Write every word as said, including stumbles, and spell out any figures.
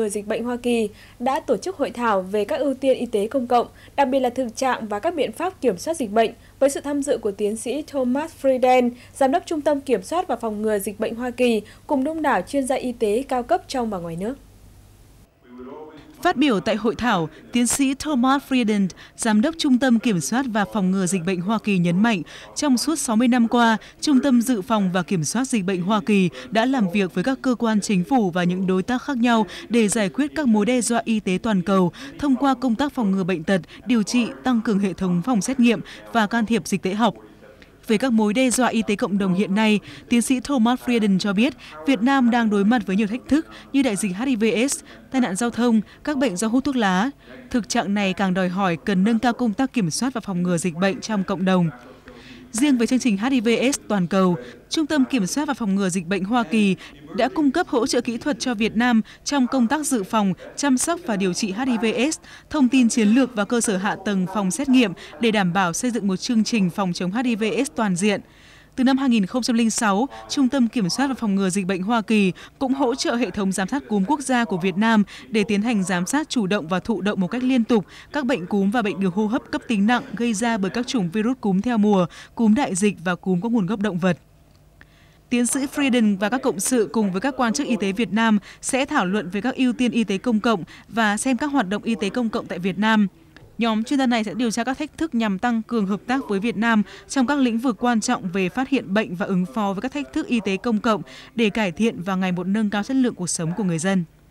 ngừa dịch bệnh Hoa Kỳ đã tổ chức hội thảo về các ưu tiên y tế công cộng, đặc biệt là thực trạng và các biện pháp kiểm soát dịch bệnh, với sự tham dự của tiến sĩ Thomas Frieden, Giám đốc Trung tâm Kiểm soát và Phòng ngừa Dịch bệnh Hoa Kỳ, cùng đông đảo chuyên gia y tế cao cấp trong và ngoài nước. Phát biểu tại hội thảo, tiến sĩ Thomas Frieden, Giám đốc Trung tâm Kiểm soát và Phòng ngừa Dịch bệnh Hoa Kỳ nhấn mạnh, trong suốt sáu mươi năm qua, Trung tâm Dự phòng và Kiểm soát Dịch bệnh Hoa Kỳ đã làm việc với các cơ quan chính phủ và những đối tác khác nhau để giải quyết các mối đe dọa y tế toàn cầu thông qua công tác phòng ngừa bệnh tật, điều trị, tăng cường hệ thống phòng xét nghiệm và can thiệp dịch tễ học. Về các mối đe dọa y tế cộng đồng hiện nay, tiến sĩ Thomas Frieden cho biết Việt Nam đang đối mặt với nhiều thách thức như đại dịch H I V S, tai nạn giao thông, các bệnh do hút thuốc lá. Thực trạng này càng đòi hỏi cần nâng cao công tác kiểm soát và phòng ngừa dịch bệnh trong cộng đồng. Riêng với chương trình H I V S toàn cầu, Trung tâm Kiểm soát và Phòng ngừa Dịch bệnh Hoa Kỳ đã cung cấp hỗ trợ kỹ thuật cho Việt Nam trong công tác dự phòng, chăm sóc và điều trị H I V S, thông tin chiến lược và cơ sở hạ tầng phòng xét nghiệm để đảm bảo xây dựng một chương trình phòng chống H I V S toàn diện. Từ năm hai nghìn không trăm lẻ sáu, Trung tâm Kiểm soát và Phòng ngừa Dịch bệnh Hoa Kỳ cũng hỗ trợ hệ thống giám sát cúm quốc gia của Việt Nam để tiến hành giám sát chủ động và thụ động một cách liên tục các bệnh cúm và bệnh đường hô hấp cấp tính nặng gây ra bởi các chủng virus cúm theo mùa, cúm đại dịch và cúm có nguồn gốc động vật. Tiến sĩ Frieden và các cộng sự cùng với các quan chức y tế Việt Nam sẽ thảo luận về các ưu tiên y tế công cộng và xem các hoạt động y tế công cộng tại Việt Nam. Nhóm chuyên gia này sẽ điều tra các thách thức nhằm tăng cường hợp tác với Việt Nam trong các lĩnh vực quan trọng về phát hiện bệnh và ứng phó với các thách thức y tế công cộng để cải thiện và ngày một nâng cao chất lượng cuộc sống của người dân.